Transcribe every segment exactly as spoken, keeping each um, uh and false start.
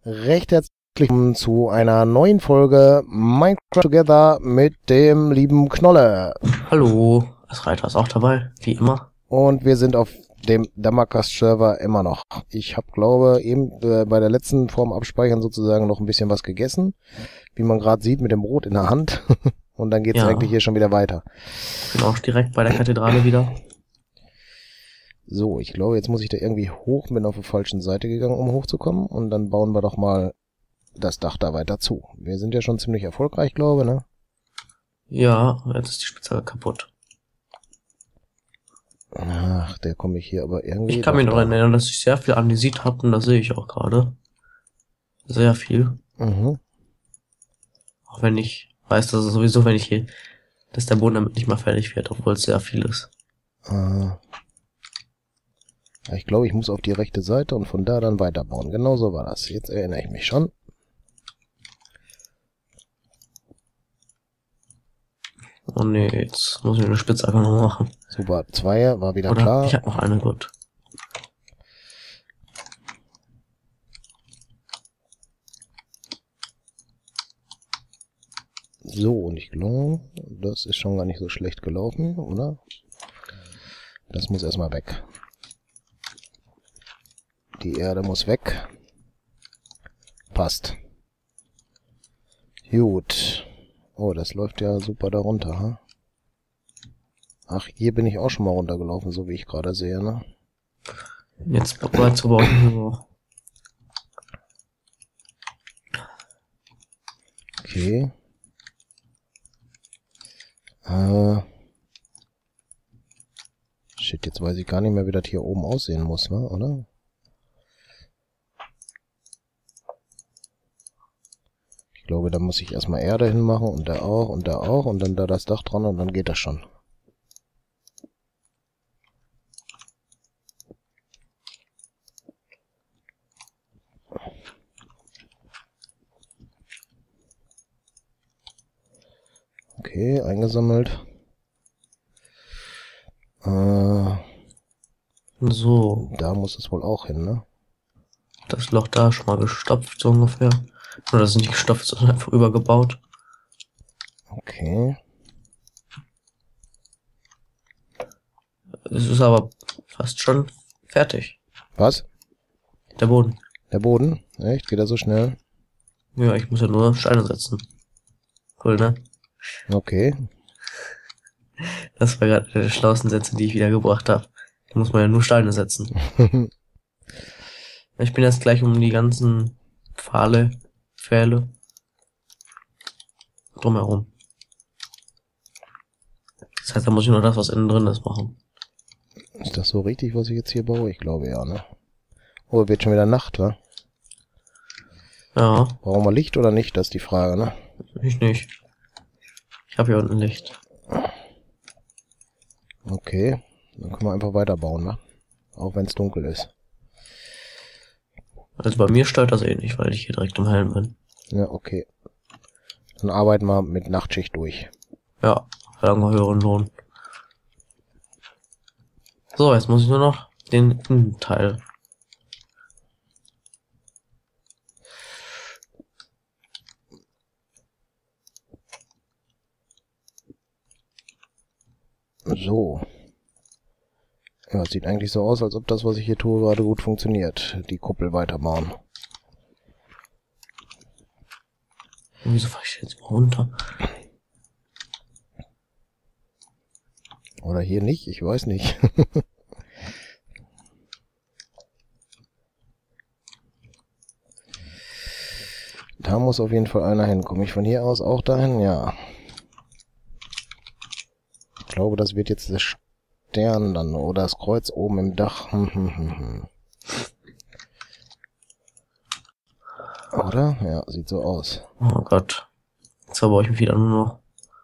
Recht herzlich willkommen zu einer neuen Folge Minecraft Together mit dem lieben Knolle. Hallo, das Reiter ist auch dabei, wie immer. Und wir sind auf dem Damacast-Server immer noch. Ich habe, glaube eben äh, bei der letzten Form abspeichern sozusagen noch ein bisschen was gegessen. Wie man gerade sieht, mit dem Brot in der Hand. Und dann geht's Ja. eigentlich hier schon wieder weiter. Bin auch direkt bei der Kathedrale wieder. So, ich glaube, jetzt muss ich da irgendwie hoch. Bin auf der falschen Seite gegangen, um hochzukommen. Und dann bauen wir doch mal das Dach da weiter zu. Wir sind ja schon ziemlich erfolgreich, glaube ich, ne? Ja, jetzt ist die Spitzhacke kaputt. Ach, der komme ich hier aber irgendwie... Ich kann mich doch noch da. erinnern, dass ich sehr viel Andesit habe und das sehe ich auch gerade. Sehr viel. Mhm. Auch wenn ich weiß, dass es sowieso, wenn ich hier, dass der Boden damit nicht mal fertig wird, obwohl es sehr viel ist. Äh, ja, ich glaube, ich muss auf die rechte Seite und von da dann weiterbauen. Genau so war das. Jetzt erinnere ich mich schon. Oh nee, jetzt muss ich eine Spitzhacke noch machen. Super, zwei war wieder Oder klar. ich habe noch eine, gut. So, und ich glaube, das ist schon gar nicht so schlecht gelaufen, oder? Das muss erstmal weg. Die Erde muss weg. Passt. Gut. Oh, das läuft ja super darunter, ha? Ach, hier bin ich auch schon mal runtergelaufen, so wie ich gerade sehe, ne? Jetzt bereit zu bauen. Okay. Äh. Shit, jetzt weiß ich gar nicht mehr, wie das hier oben aussehen muss, ne? Oder? Ich glaube, da muss ich erstmal Erde hinmachen und da auch und da auch und dann da das Dach dran und dann geht das schon. Okay, eingesammelt. Äh, So, da muss es wohl auch hin, ne? das Loch da ist schon mal gestopft, so ungefähr. Oder das ist nicht gestopft, sondern einfach übergebaut. Okay. Es ist aber fast schon fertig. Was? Der Boden. Der Boden? Echt? Geht er so schnell? Ja, ich muss ja nur Steine setzen. Cool, ne? Okay. Das war gerade der schlauesten Sätze, die ich wieder gebracht habe. Da muss man ja nur Steine setzen. Ich bin jetzt gleich um die ganzen Pfahle, Pfähle drumherum. Das heißt, da muss ich nur das, was innen drin ist, machen. Ist das so richtig, was ich jetzt hier baue? Ich glaube ja, ne? Oh, wird schon wieder Nacht, wa? Ja, Brauchen wir Licht oder nicht? Das ist die Frage, ne? ich nicht. Ich habe hier unten Licht. Okay. Dann können wir einfach weiterbauen, ne? Auch wenn es dunkel ist. Also bei mir stört das eh nicht, weil ich hier direkt im Helm bin. Ja, okay. Dann arbeiten wir mit Nachtschicht durch. Ja, verlangen wir höheren Lohn. So, jetzt muss ich nur noch den Innenteil. So. Ja, es sieht eigentlich so aus, als ob das, was ich hier tue, gerade gut funktioniert. Die Kuppel weiterbauen. Wieso fahr ich jetzt mal runter? Oder hier nicht? Ich weiß nicht. Da muss auf jeden Fall einer hin. Komme ich von hier aus auch dahin? Ja. Ich glaube, das wird jetzt der Stern dann. Oder das Kreuz oben im Dach. Hm, hm, hm, hm. Oder? Ja, sieht so aus. Oh Gott. Jetzt baue ich mich wieder nur noch.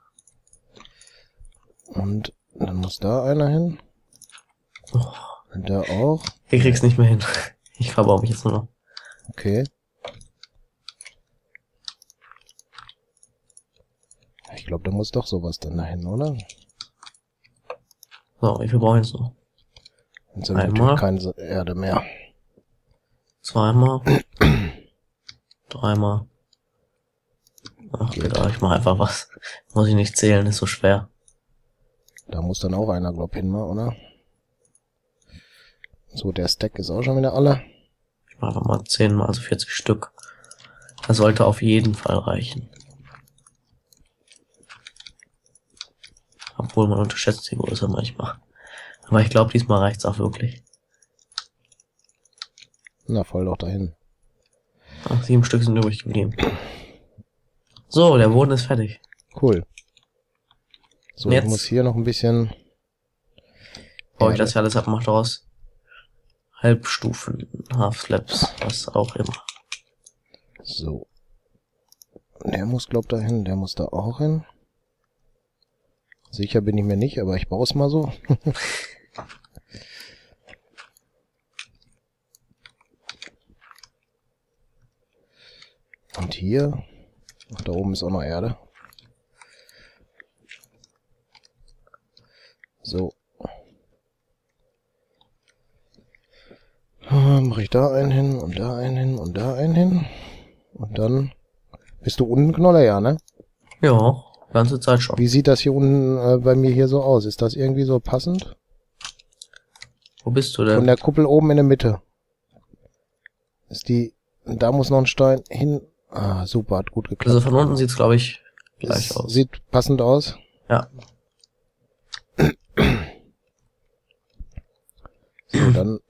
Und dann muss da einer hin. Oh, Und da auch. ich krieg's nicht mehr hin. Ich verbaue mich jetzt nur noch. Okay. Ich glaube, da muss doch sowas dann dahin, oder? So, wie viel brauche ich jetzt noch? Jetzt haben wir Einmal. natürlich keine Erde mehr. Zweimal. Dreimal. Ach, Geht. egal, ich mach einfach was. Muss ich nicht zählen, ist so schwer. Da muss dann auch einer, glaub hin, oder? So, der Stack ist auch schon wieder alle. Ich mach einfach mal zehn mal, also vierzig Stück. Das sollte auf jeden Fall reichen. Obwohl man unterschätzt die Größe manchmal. Aber ich glaube, diesmal reicht's auch wirklich. Na, voll doch dahin. Ach, sieben Stück sind übrig geblieben. So, der Boden ist fertig. Cool. So, Jetzt ich muss hier noch ein bisschen... baue ich Erde. das ja alles ab, mache daraus Halbstufen, Half-Slaps, was auch immer. So. Der muss, glaub, dahin. Der muss da auch hin. Sicher bin ich mir nicht, aber ich baue es mal so. Und hier... Ach, da oben ist auch noch Erde. So. Mache ich da einen hin und da einen hin und da einen hin. Und dann bist du unten, Knoller, ja, ne? Ja, ganze Zeit schon. Wie sieht das hier unten äh, bei mir hier so aus? Ist das irgendwie so passend? Wo bist du denn? Von der Kuppel oben in der Mitte. Ist die... Da muss noch ein Stein hin. Ah, super, hat gut geklappt. Also von unten sieht's, glaube ich, gleich Es aus. sieht passend aus. Ja. So, dann...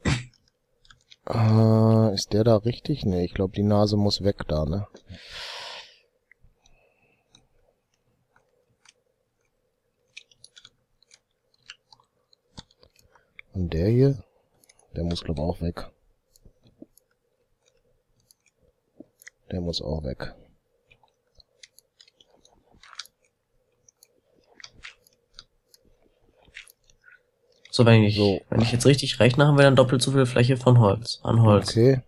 Äh, ist der da richtig? Ne, ich glaube, die Nase muss weg da, ne? Und der hier? Der muss, glaube ich, auch weg. Der muss auch weg. So, wenn ich, So. wenn ich jetzt richtig rechne, haben wir dann doppelt so viel Fläche von Holz, an Holz. Okay.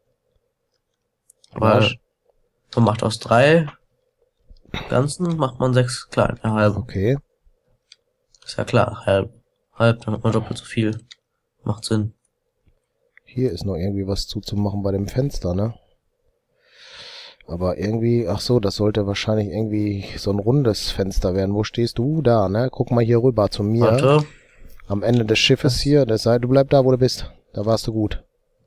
Weil Arsch. man macht aus drei Ganzen, macht man sechs kleine, ja, halb. Okay. Ist ja klar, halb. Halb, dann hat man doppelt so viel. Macht Sinn. Hier ist noch irgendwie was zuzumachen bei dem Fenster, ne? Aber irgendwie, ach so, das sollte wahrscheinlich irgendwie so ein rundes Fenster werden. Wo stehst du? Da, ne? Guck mal hier rüber zu mir. Warte. Am Ende des Schiffes hier. Das sei, du bleib da, wo du bist. Da warst du gut.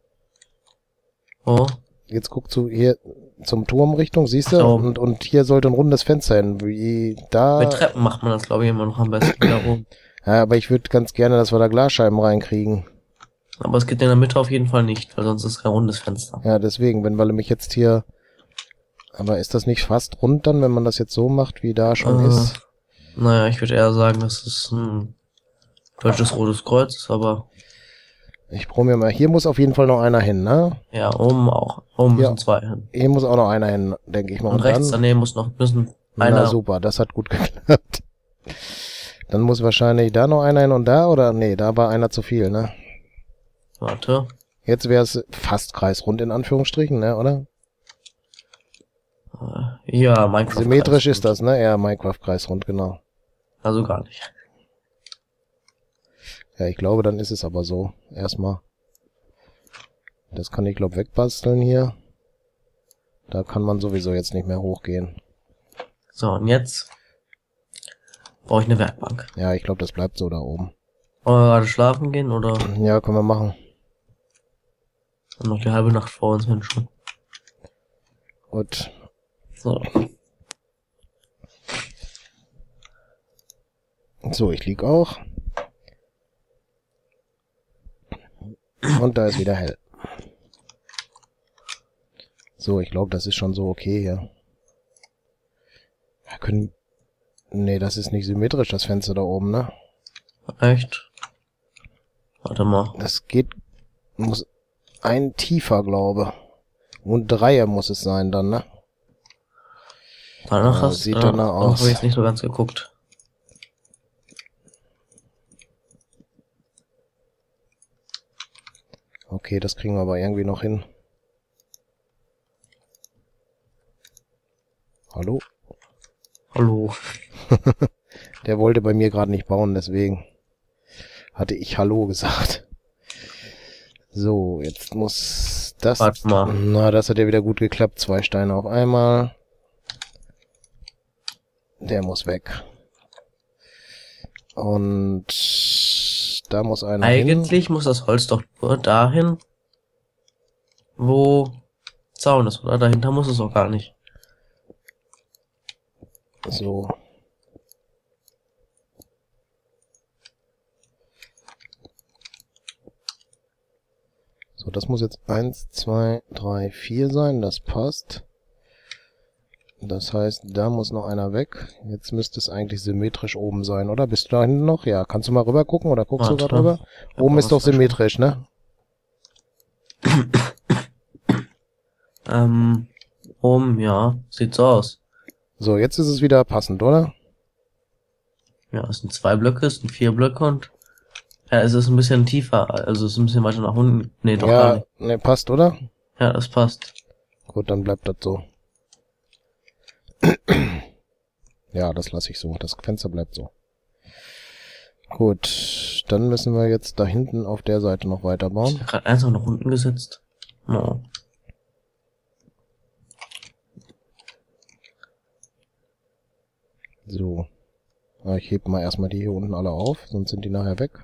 Oh. Jetzt guckst du hier zum Turm Richtung, siehst du? So. Und, und hier sollte ein rundes Fenster hin. Wie da. Mit Treppen macht man das, glaube ich, immer noch am besten da oben. Ja, aber ich würde ganz gerne, dass wir da Glasscheiben reinkriegen. Aber es geht in der Mitte auf jeden Fall nicht, weil sonst ist kein rundes Fenster. Ja, deswegen, wenn weil mich jetzt hier... Aber ist das nicht fast rund dann, wenn man das jetzt so macht, wie da schon Äh, ist? Naja, ich würde eher sagen, dass es ein deutsches Rotes Kreuz ist, aber Ich probiere mal. Hier muss auf jeden Fall noch einer hin, ne? ja, oben auch. Oben Ja. müssen zwei hin. Hier muss auch noch einer hin, denke ich mal. Und, Und rechts dann... daneben muss noch, müssen Na einer, super, das hat gut geklappt. Dann muss wahrscheinlich da noch einer hin und da, oder? Nee, da war einer zu viel, ne? warte, Jetzt wäre es fast kreisrund in Anführungsstrichen, ne, oder? äh, ja, Minecraft. Symmetrisch ist das, ne? Ja, Minecraft kreisrund, genau. Also gar nicht. Ja, ich glaube, dann ist es aber so. Erstmal. Das kann ich, glaube wegbasteln hier. Da kann man sowieso jetzt nicht mehr hochgehen. So, und jetzt brauche ich eine Werkbank. Ja, ich glaube, das bleibt so da oben. Wollen wir gerade schlafen gehen oder Ja, können wir machen. noch die halbe Nacht vor uns hin schon? Gut. So. So, ich lieg auch. Und da ist wieder hell. So, ich glaube, das ist schon so okay hier. Wir können... Nee, das ist nicht symmetrisch, das Fenster da oben, ne? Echt? Warte mal. Das geht... Muss ein tiefer, glaube. Und Dreier muss es sein dann, ne? Danach Ja, hast sieht äh, danach aus. habe ich jetzt nicht so ganz geguckt. Okay, das kriegen wir aber irgendwie noch hin. Hallo? Hallo. Der wollte bei mir gerade nicht bauen, deswegen hatte ich Hallo gesagt. So, jetzt muss Das, Warte mal. na, das hat ja wieder gut geklappt. Zwei Steine auf einmal. Der muss weg. Und da muss einer hin. Eigentlich muss das Holz doch nur dahin, wo Zaun ist, oder? Dahinter muss es auch gar nicht. So. So, das muss jetzt eins, zwei, drei, vier sein. Das passt. Das heißt, da muss noch einer weg. Jetzt müsste es eigentlich symmetrisch oben sein, oder? Bist du da hinten noch? Ja, kannst du mal rüber gucken oder guckst Warte. du gerade rüber? Oben ist doch symmetrisch, ne? Ähm, oben, ja. Sieht so aus. So, jetzt ist es wieder passend, oder? Ja, es sind zwei Blöcke, es sind vier Blöcke und ja, es ist ein bisschen tiefer, also es ist ein bisschen weiter nach unten. Nee, doch gar Ja, nicht. ne, passt, oder? Ja, das passt. Gut, dann bleibt das so. Ja, das lasse ich so. Das Fenster bleibt so. Gut, dann müssen wir jetzt da hinten auf der Seite noch Ich weiterbauen. hab grad eins noch nach unten gesetzt. No. So. Ja, ich hebe mal erstmal die hier unten alle auf, sonst sind die nachher weg.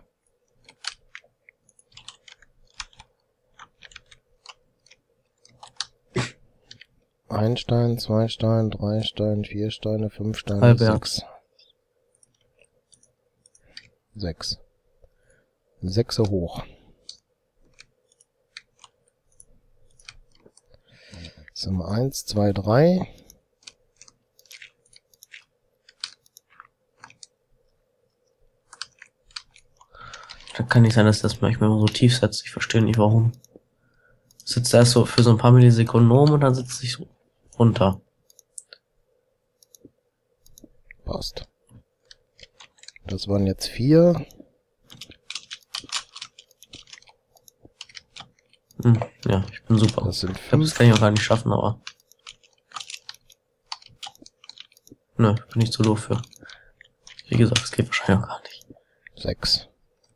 Ein Stein, zwei Steine, drei Steine, vier Steine, fünf Steine, Halbwerk. sechs. Sechs. Sechse hoch. Jetzt haben wir eins, zwei, drei. Da kann nicht sein, dass das manchmal immer so tief setzt. Ich verstehe nicht warum. Sitzt erst so für so ein paar Millisekunden oben und dann sitzt sich so runter. Passt. Das waren jetzt vier. Hm, ja, ich bin super. Das sind Ich glaube, das fünf. kann ich auch gar nicht schaffen, aber... Nö, bin ich zu doof für. Wie gesagt, es geht wahrscheinlich auch gar nicht. Sechs.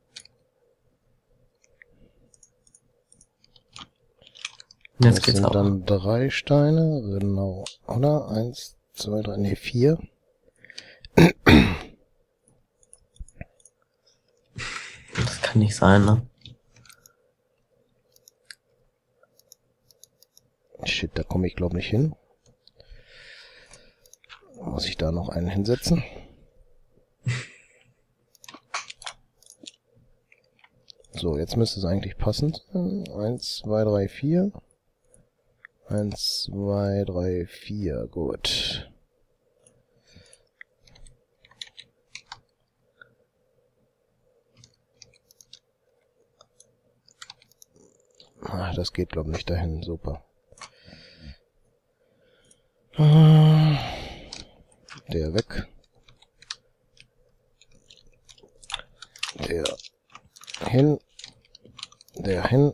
Und jetzt Das geht's sind aber. dann drei Steine, genau. Oder? Eins, zwei, drei, nee, vier. Das kann nicht sein, ne? Shit, da komme ich glaube nicht hin. Muss ich da noch einen hinsetzen? So, jetzt müsste es eigentlich passend sein. Eins, zwei, drei, vier. Eins, zwei, drei, vier. Gut. Ah, das geht glaube ich nicht dahin. Super. Der weg. Der hin. Der hin.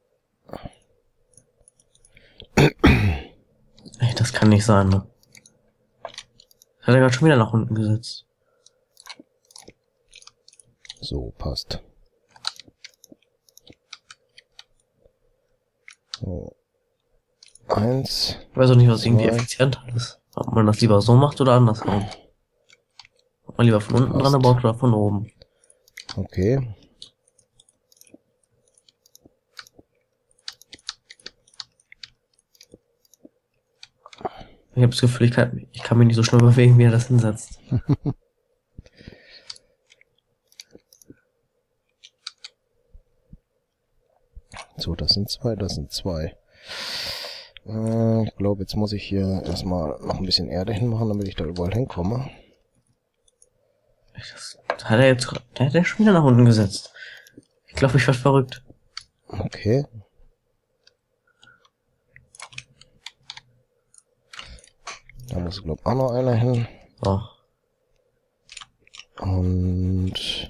Ey, das kann nicht sein, ne? Hat er gerade schon wieder nach unten gesetzt. So, passt. So. Eins. Ich weiß auch nicht, was irgendwie Zwei. effizienter ist. Ob man das lieber so macht oder andersrum. Ob man lieber von unten Passt. dran baut oder von oben. Okay. Ich habe das Gefühl, ich kann, ich kann mich nicht so schnell bewegen, wie er das hinsetzt. So, das sind zwei, das sind zwei. Äh, ich glaube, jetzt muss ich hier erstmal noch ein bisschen Erde hinmachen, damit ich da überall hinkomme. Das, das hat er jetzt, der hat er schon wieder nach unten gesetzt. Ich glaube, ich werde verrückt. Okay. Da muss, glaube ich, auch noch einer hin. So. Und...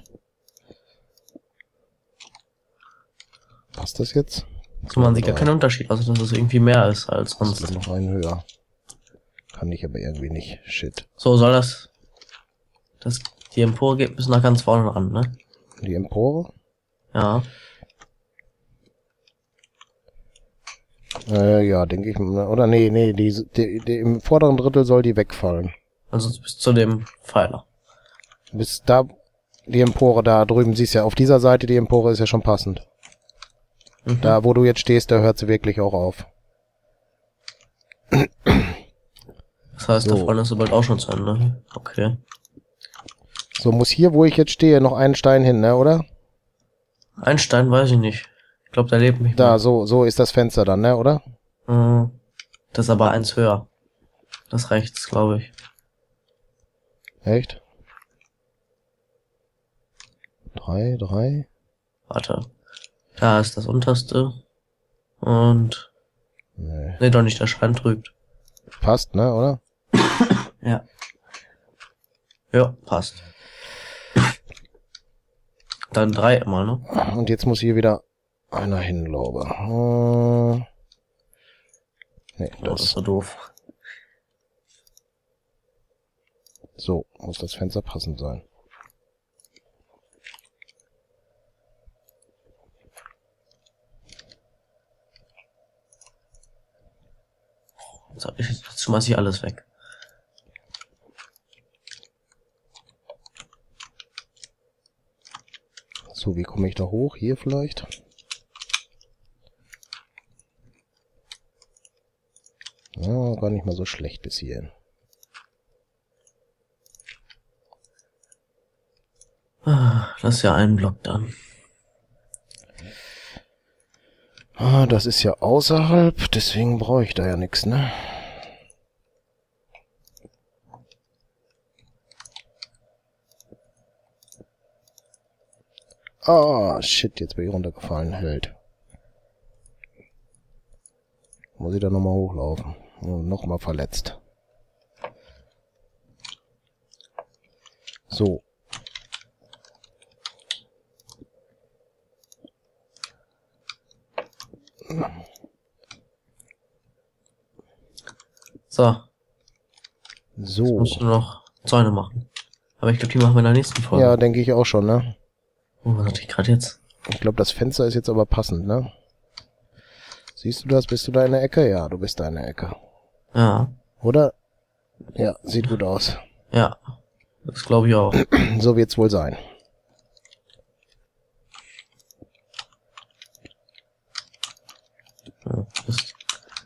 Passt das jetzt? So, man sieht ja keinen Unterschied, also dass es irgendwie mehr ist als Das sonst. wird noch einen höher. Kann ich aber irgendwie nicht. Shit. So soll das, das, die Empore geht bis nach ganz vorne ran, ne? Die Empore? Ja. Äh, ja, denke ich. Oder nee, nee, die, die, die, im vorderen Drittel soll die wegfallen. Also bis zu dem Pfeiler. Bis da, die Empore da drüben, siehst du ja, auf dieser Seite, die Empore ist ja schon passend. Mhm. Da, wo du jetzt stehst, da hört sie wirklich auch auf. Das heißt, So. da vorne ist sie bald auch schon zu Ende. Okay. So, muss hier, wo ich jetzt stehe, noch einen Stein hin, ne, oder? Ein Stein weiß ich nicht. Ich glaube, der lebt nicht Da, mehr. so, so ist das Fenster dann, ne, oder? Mhm. Das ist aber eins höher. Das rechts, glaube ich. Echt? Drei, drei. Warte. Da ist das unterste. Und... Nee. Ne, doch nicht, der Schein trügt. Passt, ne, oder? Ja. Ja, passt. Dann drei immer, ne? Und jetzt muss hier wieder einer hin, glaube ich. Hm. Nee, Oh, das ist das. so doof. So, muss das Fenster passend sein. So, ich, jetzt schmeiß ich alles weg. So, wie komme ich da hoch? Hier vielleicht? Ja, gar nicht mal so schlecht bis hierhin. Ah, das ist ja ein Block dann. Ah, das ist ja außerhalb, deswegen brauche ich da ja nichts, ne? Ah, shit, jetzt bin ich runtergefallen, Held. Muss ich da nochmal hochlaufen. Oh, nochmal verletzt. So. So, So. musst du noch Zäune machen. Aber ich glaube, die machen wir in der nächsten Folge. Ja, denke ich auch schon, ne? Oh, was hatte ich gerade jetzt? Ich glaube, das Fenster ist jetzt aber passend, ne? Siehst du das? Bist du da in der Ecke? Ja, du bist da in der Ecke. Ja, Oder? Ja, sieht gut aus. ja. Das glaube ich auch. So wird's wohl sein. Ja, das,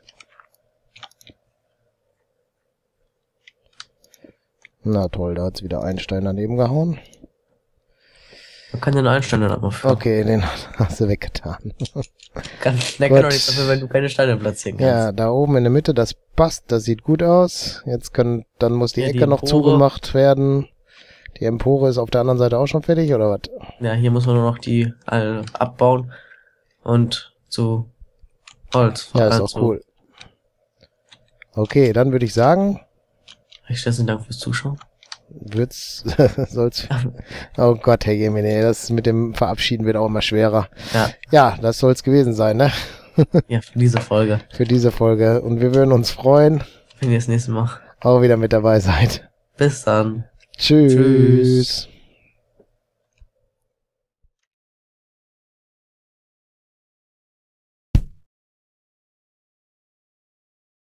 Na toll, da hat's wieder einen Stein daneben gehauen. man kann den Einstein dann mal für. Okay, den hast du weggetan. Kann, der Gut. kann doch nichts dafür, wenn du keine Steine platzieren kannst. Ja, da oben in der Mitte, das passt, das sieht gut aus. Jetzt können, dann muss die Ja, die Ecke noch Empore. zugemacht werden. Die Empore ist auf der anderen Seite auch schon fertig, oder was? Ja, hier muss man nur noch die alle abbauen und zu Holz. Ja, ist also, auch cool. Okay, dann würde ich sagen, Recht herzlichen Dank fürs Zuschauen. wird's, soll's, oh Gott, Herr Gemini, das mit dem Verabschieden wird auch immer schwerer. Ja, Ja, das soll's gewesen sein, ne? ja, für diese Folge. Für diese Folge. Und wir würden uns freuen, Wenn ihr das nächste Mal. auch wieder mit dabei seid. Bis dann. Tschüss. Tschüss.